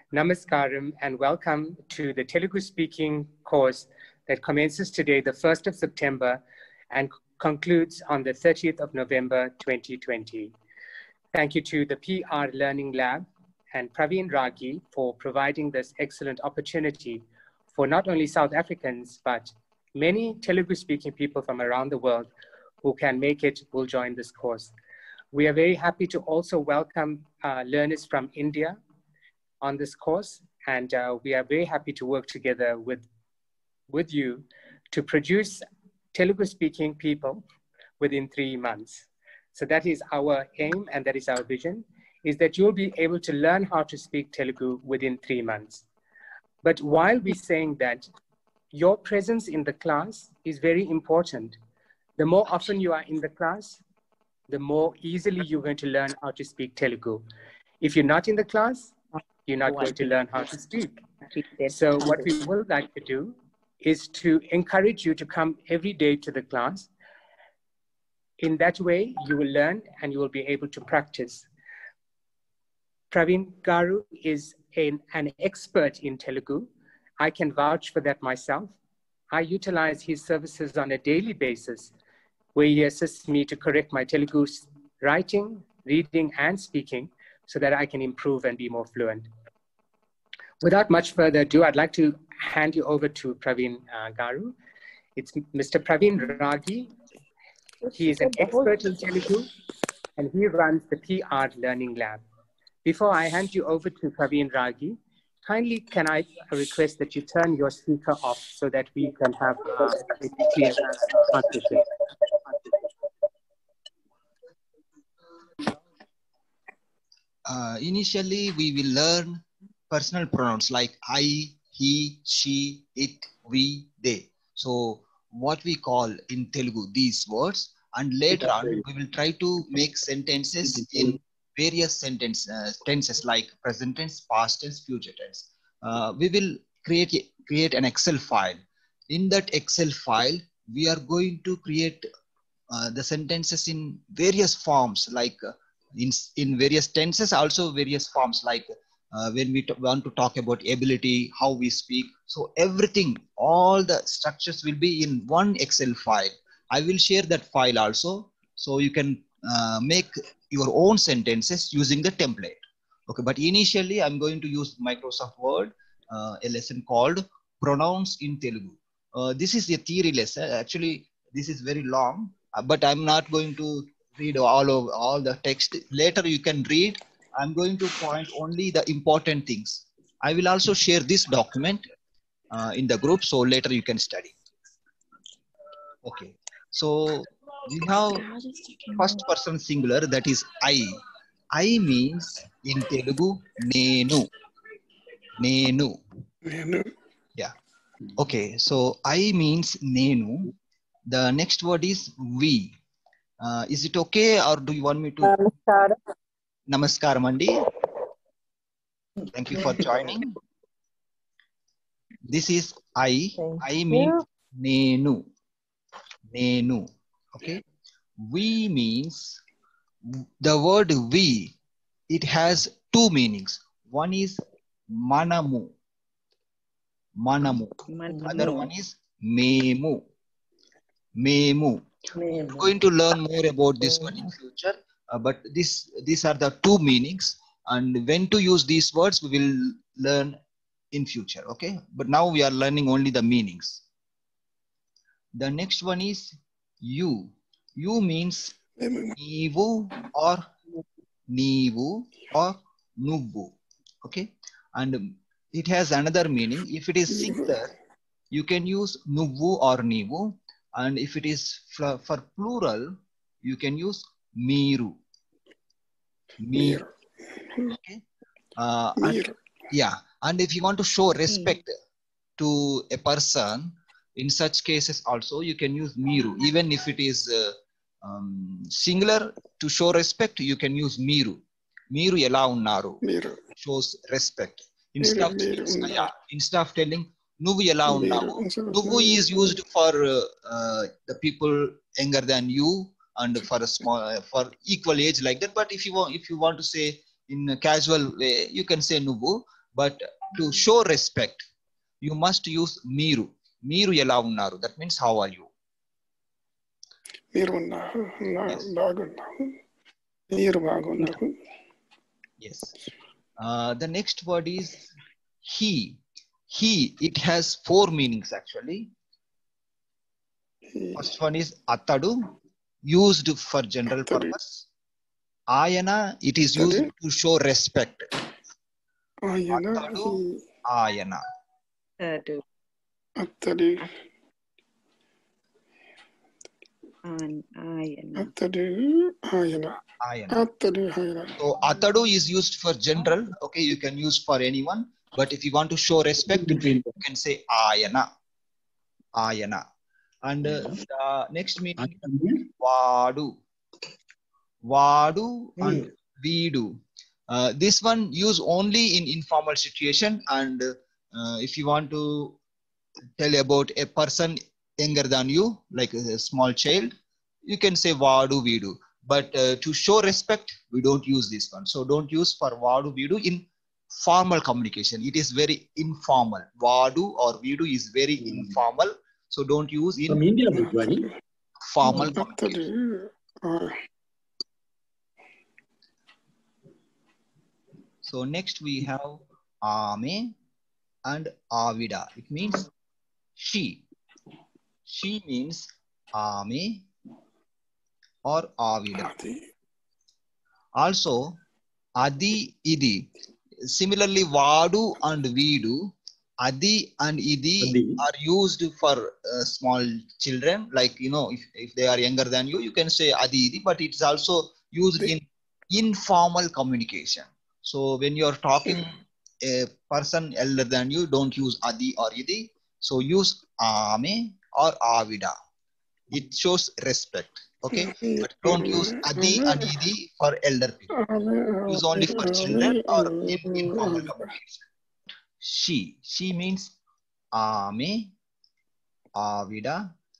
Namaskaram and welcome to the Telugu speaking course that commences today, the 1st of September, and concludes on the 30th of November, 2020. Thank you to the PR Learning Lab and Praveen Ragi for providing this excellent opportunity for not only South Africans, but many Telugu-speaking people from around the world who can make it will join this course. We are very happy to also welcome learners from India on this course, and we are very happy to work together with you to produce Telugu-speaking people within 3 months. So that is our aim and that is our vision, is that you'll be able to learn how to speak Telugu within 3 months. But while we're saying that, your presence in the class is very important. The more often you are in the class, the more easily you're going to learn how to speak Telugu. If you're not in the class, you're not going to learn how to speak. So what we would like to do is to encourage you to come every day to the class. In that way, you will learn and you will be able to practice. Praveen Garu is an expert in Telugu. I can vouch for that myself. I utilize his services on a daily basis, where he assists me to correct my Telugu writing, reading, and speaking so that I can improve and be more fluent. Without much further ado, I'd like to hand you over to Praveen Garu. It's Mr. Praveen Ragi. He is an expert in Telugu and he runs the PR Learning Lab. Before I hand you over to Praveen Ragi, kindly can I request that you turn your speaker off so that we can have a clear transmission. Initially, we will learn personal pronouns like I, he, she, it, we, they. So what we call in Telugu these words, and later on we will try to make sentences in various tenses like present tense, past tense, future tense. We will create an Excel file. In that Excel file, we are going to create the sentences in various forms, like in various tenses, also various forms, like when we want to talk about ability, how we speak. So everything, all the structures will be in one Excel file. I will share that file also, so you can make your own sentences using the template. Okay, but initially I'm going to use Microsoft Word, a lesson called Pronouns in Telugu. This is a theory lesson. Actually, this is very long, but I'm not going to read all the text. Later you can read. I'm going to point only the important things. I will also share this document in the group, so later you can study. Okay, so we have first person singular, that is I. I means in Telugu nenu. Nenu. Yeah. Okay, so I means nenu. The next word is we. Is it okay, or do you want me to? Namaskaram Andi. Thank you for joining. This is I. I means nenu. Nenu. Okay. We means, the word we, it has two meanings. One is manamu. Manamu. Other one is memu. Memu. We're going to learn more about this one in future. But these are the two meanings, and when to use these words we will learn in future. Okay, but now we are learning only the meanings. The next one is you. You means nivu or nuvu. Okay, and it has another meaning. If it is singular, you can use nuvu or nivu, and if it is for plural, you can use miru. Miru. Okay. And if you want to show respect to a person, in such cases also you can use miru. Even if it is singular, to show respect you can use miru. Miru ela unnaru. Shows respect. Instead of telling nuvu ela unnavu, nuvu is used for the people younger than you, and for a small, for equal age, like that. But if you want to say in a casual way, you can say nuvu. But to show respect, you must use Miru. Miru ela unnaru. That means how are you? Yes. Yes. The next word is he. He, it has 4 meanings actually. First one is atadu, used for general purpose. Ayana, it is used to show respect. Atadu, ayana. Attadu. Ayana. So atadu is used for general. Okay, you can use for anyone. But if you want to show respect, you can say ayana. Ayana. And the next meaning is vadu. Vadu and Vidu. This one use only in informal situation, and if you want to tell about a person younger than you, like a small child, you can say Vadu Vidu. But to show respect, we don't use this one. So don't use for Vadu Vidu in formal communication. It is very informal. Vadu or Vidu is very informal. So don't use in formal communication. So next we have Ame and Avida. It means she. She means Ame or Avida. Also Adi, Idi. Similarly, Vadu and Vidu, Adi and Idi are used for small children. Like, you know, if they are younger than you, you can say Adi, Idi, but it's also used in informal communication. So when you're talking a person elder than you, don't use Adi or Idi. So use Ame or Avida. It shows respect. Okay, but don't use Adi and Idi for elder people. Use only for children or in informal communication. She means Ame, Avida,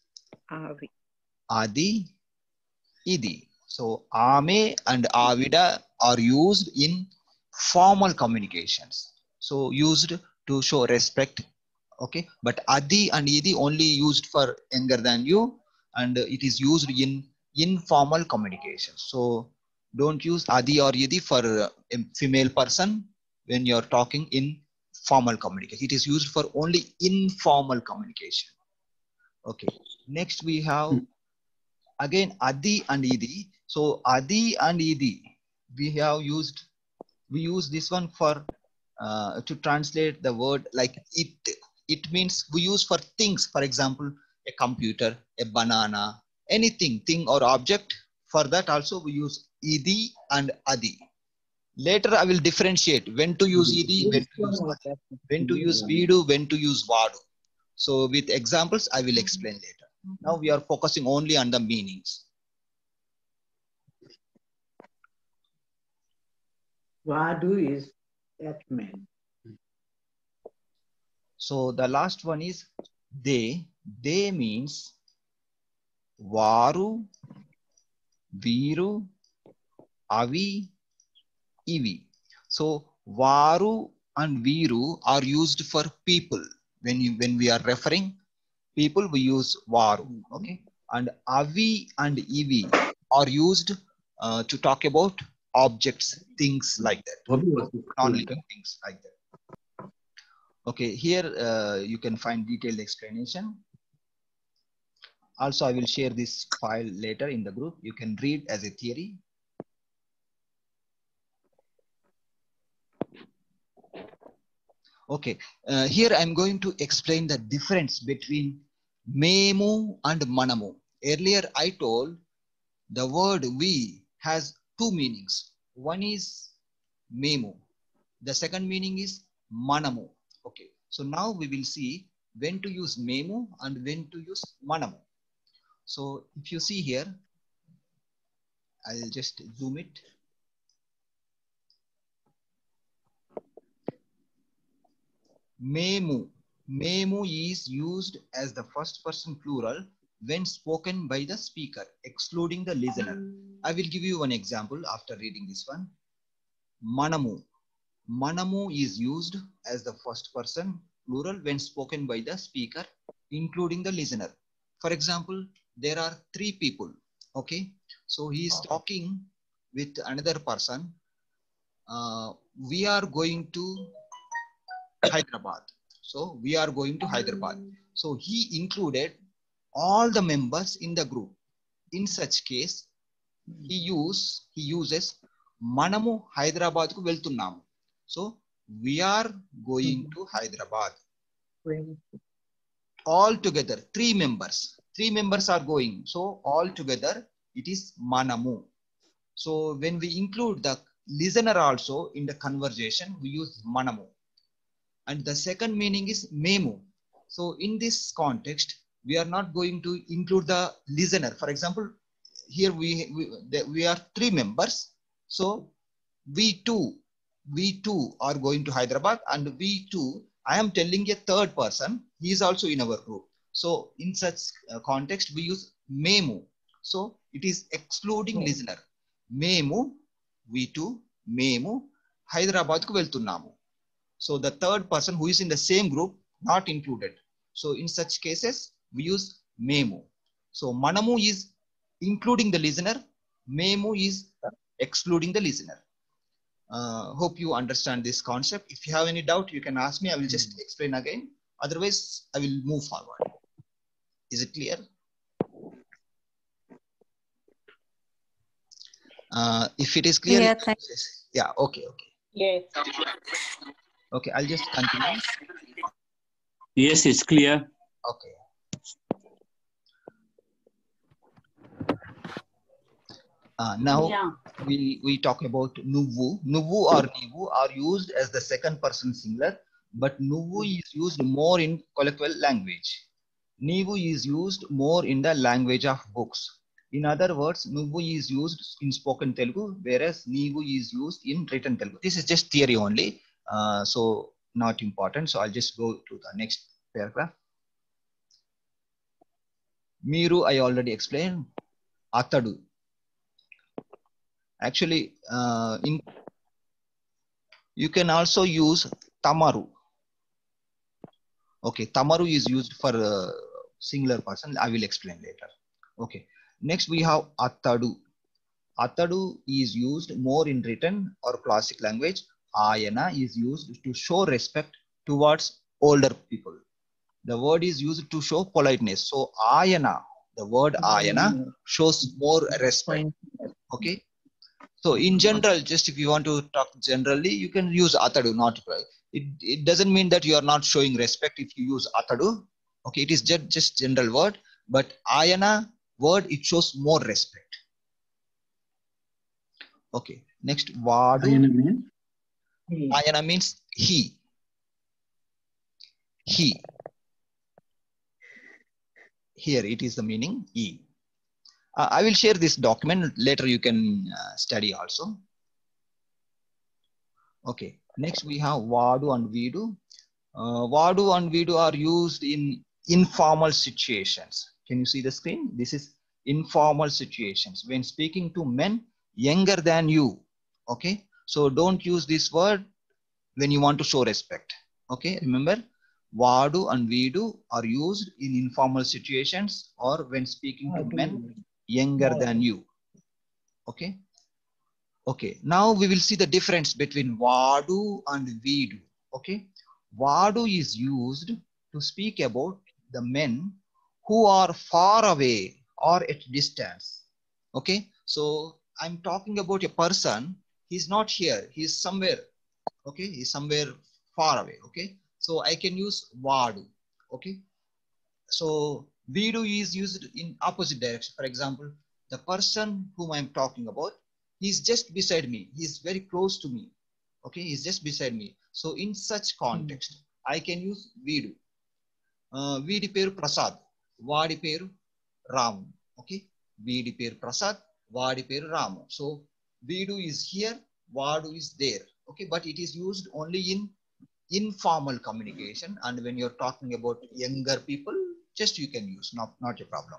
Adi, Idi. So Ame and Avida are used in formal communications. So used to show respect. Okay, but Adi and Idi only used for younger than you, and it is used in informal communication. So don't use Adi or Idi for a female person when you're talking in formal communication. It is used for only informal communication. Okay, next we have again Adi and Idi. So Adi and Idi, we use this one for to translate the word like it. It means we use for things. For example, a computer, a banana, anything, thing or object. For that also we use Idi and Adi. Later I will differentiate when to use Idi, when to use Adi, when to use Vidu, when to use Vadu. So with examples I will explain later. Now we are focusing only on the meanings. Vadu is that man. So the last one is they. They means Varu, Viru, Avi, Ivi. So Varu and Viru are used for people. When we are referring people, we use Varu. Okay, and Avi and Ivi are used to talk about objects, things like that, non-living things like that. Okay, here you can find detailed explanation. Also, I will share this file later in the group. You can read as a theory. Okay, here I'm going to explain the difference between Memu and Manamu. Earlier I told the word we has 2 meanings. One is Memu. The second meaning is Manamu. Okay, so now we will see when to use Memu and when to use Manamu. So if you see here, I'll just zoom it. Memu. Memu is used as the first person plural when spoken by the speaker, excluding the listener. I will give you one example after reading this one. Manamu. Manamu is used as the first person plural when spoken by the speaker, including the listener. For example, there are three people. Okay, so he is talking with another person. We are going to Hyderabad. So we are going to Hyderabad. So he included all the members in the group. In such case, he uses Manamu Hyderabad ku veltunnamu. So we are going to Hyderabad. All together, three members. Three members are going. So all together, it is Manamu. So when we include the listener also in the conversation, we use Manamu. And the second meaning is Memu. So in this context, we are not going to include the listener. For example, here we are three members. So we two are going to Hyderabad, and we two, I am telling a third person, he is also in our group. So in such context, we use Memu. So it is excluding listener. Memu, we two, Memu, Hyderabad ku veltunnamu. So the third person who is in the same group, not included. So in such cases, we use Memu. So Manamu is including the listener. Memu is excluding the listener. Hope you understand this concept. If you have any doubt, you can ask me. I will just explain again. Otherwise, I will move forward. Is it clear? If it is clear, yeah, okay. Yes. Okay, I'll just continue. Yes, it's clear. Okay. Now we talk about Nuvu. Nuvu or Nivu are used as the second person singular, but Nuvu is used more in colloquial language. Nivu is used more in the language of books. In other words, Nuvu is used in spoken Telugu, whereas Nivu is used in written Telugu. This is just theory only, so not important. So I'll just go to the next paragraph. Miru, I already explained. Atadu. Actually, you can also use Tamaru. Okay, Tamaru is used for singular person. I will explain later. Okay, next we have Atadu. Atadu is used more in written or classic language. Ayana is used to show respect towards older people. The word is used to show politeness. So Ayana, the word Ayana shows more respect. Okay. So in general, just if you want to talk generally, you can use Atadu, not it doesn't mean that you are not showing respect if you use Atadu. Okay, it is just general word, but Ayana word, it shows more respect. Okay, next Vadu. Ayana means he. He. Here it is the meaning he. I will share this document later. You can study also. Okay, next we have Vadu and Vidu. Vadu and Vidu are used in informal situations. Can you see the screen? This is informal situations. When speaking to men younger than you. Okay, so don't use this word when you want to show respect. Okay, remember, Vadu and Vidu are used in informal situations or when speaking to men younger than you. Okay. Okay, now we will see the difference between Vadu and Vidu. Okay, Vadu is used to speak about the men who are far away or at distance. Okay, so I'm talking about a person, he's not here, he's somewhere. Okay, he's somewhere far away. Okay, so I can use Vadu. Okay, so Vidu is used in opposite direction. For example, the person whom I'm talking about, he's just beside me. He's very close to me. Okay, he's just beside me. So in such context, I can use Vidu. Vidi peru Prasad, Vadi peru Ramu. Okay, Vidi peru Prasad, Vadi peru Ramu. So Vidu is here, Vadu is there. Okay, but it is used only in informal communication, and when you're talking about younger people, just you can use, not a problem.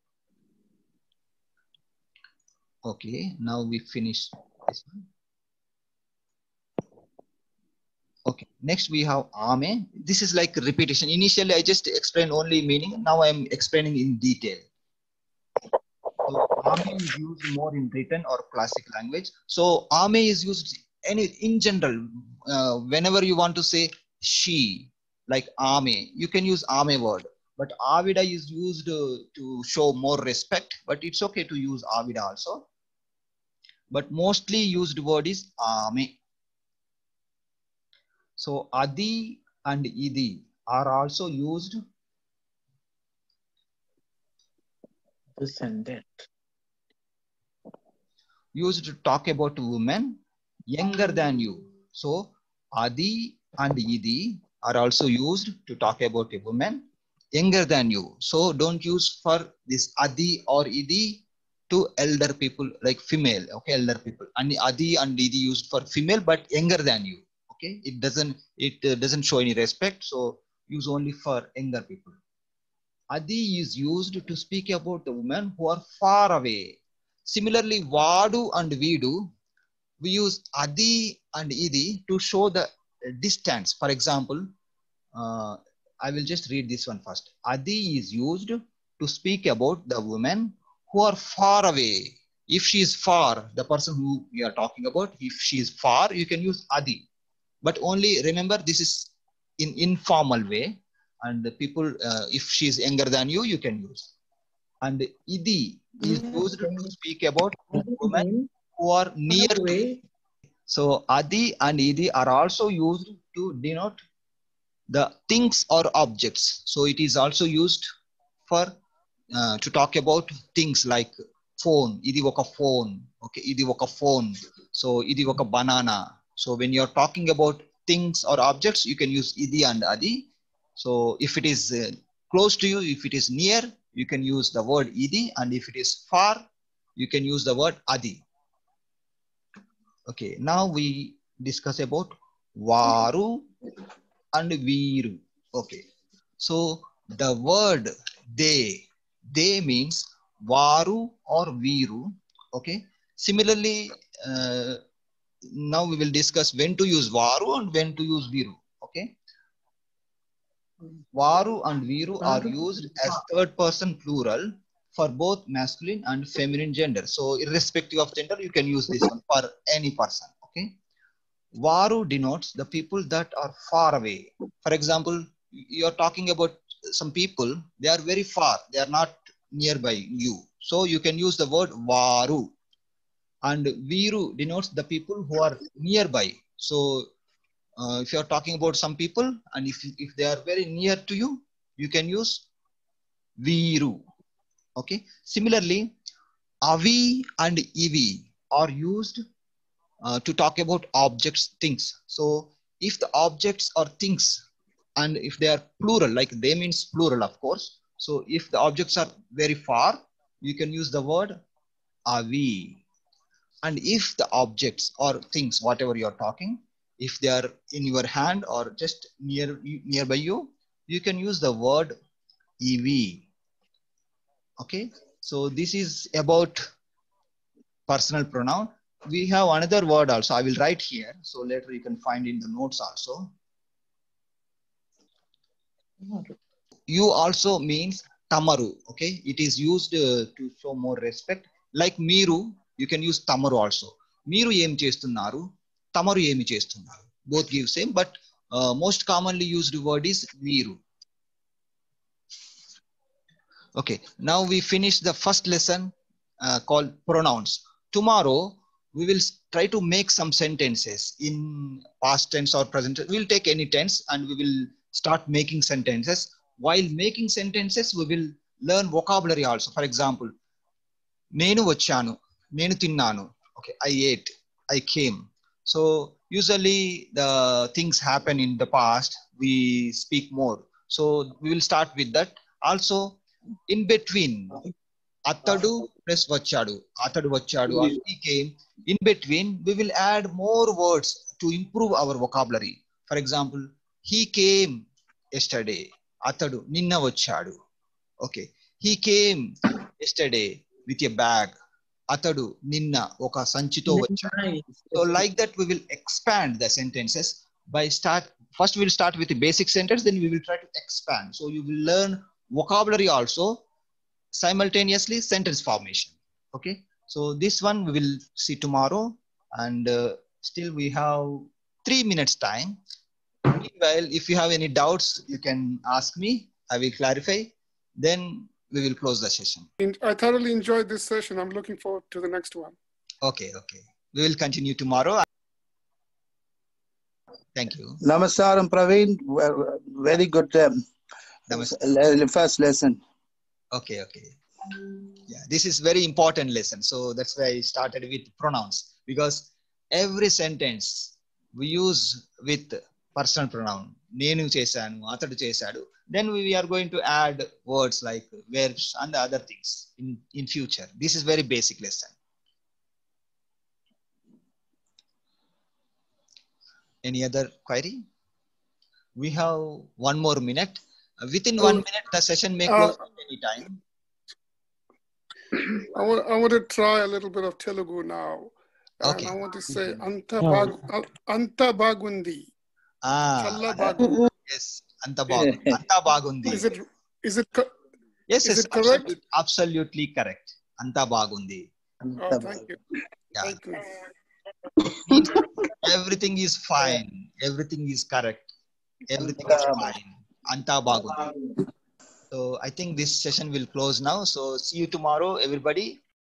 Okay, now we finish this one. Okay. Next we have ame. This is like repetition. Initially I just explained only meaning. Now I am explaining in detail. So ame is used more in written or classic language. So ame is used in general. Whenever you want to say she, like ame, you can use ame word. But avida is used to show more respect. But it's okay to use avida also. But mostly used word is ame. So adi and idi are also used This and that. used to talk about women younger than you. So adi and idi are also used to talk about a woman younger than you. So don't use for this adi or idi to elder people like female. Okay, elder people. And adi and idi used for female but younger than you. Okay, it doesn't show any respect. So use only for younger people. Adi is used to speak about the women who are far away. Similarly, Vadu and Vidu, we use Adi and Idi to show the distance. For example, I will just read this one first. Adi is used to speak about the women who are far away. If she is far, the person who we are talking about, if she is far, you can use Adi. But only remember, this is in informal way. And the people, if she is younger than you, you can use. And Idi is used to speak about women who are near to you. So Adi and Idi are also used to denote the things or objects. So it is also used for to talk about things like phone. Idi oka phone. Okay, idi oka phone. So idi oka banana. So when you're talking about things or objects, you can use Idi and Adi. So if it is close to you, if it is near, you can use the word Idi. And if it is far, you can use the word Adi. Okay, now we discuss about Varu and Viru. Okay, so the word they means Varu or Viru. Okay, similarly, now we will discuss when to use Varu and when to use Viru. Okay, Varu and Viru are used as third person plural for both masculine and feminine gender. So irrespective of gender, you can use this one for any person. Okay. Varu denotes the people that are far away. For example, you're talking about some people, they are very far. They are not nearby you. So you can use the word Varu. And Viru denotes the people who are nearby. So if you're talking about some people and if they are very near to you, you can use Viru. Okay. Similarly, Avi and Ivi are used to talk about objects, things. So if the objects or things, and if they are plural, like they means plural, of course. So if the objects are very far, you can use the word avi. And if the objects or things, whatever you're talking, if they are in your hand or just nearby you, you can use the word ev. Okay, so this is about personal pronoun. We have another word also. I will write here. So later you can find in the notes also. You also means tamaru. Okay. It is used to show more respect. Like miru, you can use tamaru also. Miru em chestunnaru, tamaru emi chestunnaru. Both give same, but most commonly used word is miru. Okay. Now we finish the first lesson called pronouns. Tomorrow we will try to make some sentences in past tense or present tense. We'll take any tense and we will start making sentences. While making sentences, we will learn vocabulary also. For example, nenu vachanu, nenu tinnanu. Okay, I ate, I came. So usually the things happen in the past, we speak more. So we will start with that. Also, in between, Atadu plus vachadu. Atadu vachadu. After he came, in between, we will add more words to improve our vocabulary. For example, he came yesterday. Atadu ninna vachadu. Okay. He came yesterday with a bag. Atadu ninna oka sanchito vachadu. So like that, we will expand the sentences by start first we'll start with the basic sentence, then we will try to expand. So you will learn vocabulary also, simultaneously sentence formation. Okay. So this one we will see tomorrow, and still we have 3 minutes time. Meanwhile, if you have any doubts, you can ask me. I will clarify. Then we will close the session. I thoroughly enjoyed this session. I'm looking forward to the next one. Okay. We will continue tomorrow. Thank you. Namaskaram, Praveen. Very good first lesson. Okay. Yeah, this is very important lesson. So that's why I started with pronouns, because every sentence we use with personal pronoun. Nenu chesanu, atadu chesadu. Then we are going to add words like verbs and the other things in future. This is very basic lesson. Any other query? We have 1 more minute. Within 1 minute, the session may close at any time. I want to try a little bit of Telugu now. Okay. And I want to say Anta Bagundi. Challa Bagundi. Yes, Anta Bagundi. Is it Yes, correct? Absolutely correct. Anta Bagundi. Oh, thank you. Yeah. Thank you. Everything is fine. Everything is correct. Everything is fine. Anta Bagundi. So I think this session will close now. So see you tomorrow, everybody.